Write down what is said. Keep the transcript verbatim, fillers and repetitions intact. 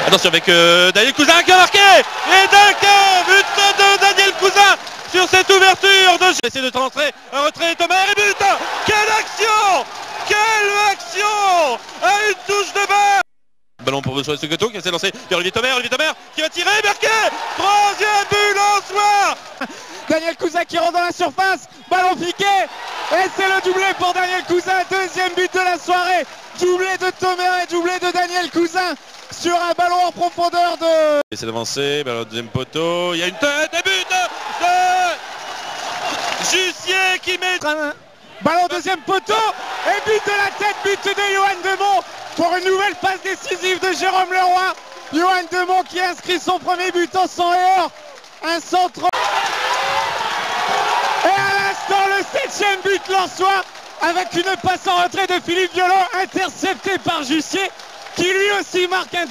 Attention avec euh, Daniel Cousin qui a marqué. Et Duncan, but de Daniel Cousin sur cette ouverture de jeu. Essaie de rentrer, un retrait Thomas et but. Quelle action! Quelle action! À une touche de balle. Ballon pour Joël Segueto qui essaie de lancer vers Olivier Thomer, Olivier Thomer qui va tirer, marqué. Troisième but Lensois. Daniel Cousin qui rentre dans la surface, ballon piqué, et c'est le doublé pour Daniel Cousin, deuxième but de la soirée, doublé de Thomer et doublé de Daniel Cousin sur un ballon en profondeur de... Essaie d'avancer, ballon au deuxième poteau, il y a une tête et but de Jussier qui met... Ballon deuxième poteau, et but de la tête, but de Johan Demont pour une nouvelle passe décisive de Jérôme Leroy. Johan Demont qui inscrit son premier but en sang et or, un centre... Et à l'instant, le septième but lensois avec une passe en retrait de Philippe Violon interceptée par Jussier qui lui aussi marque un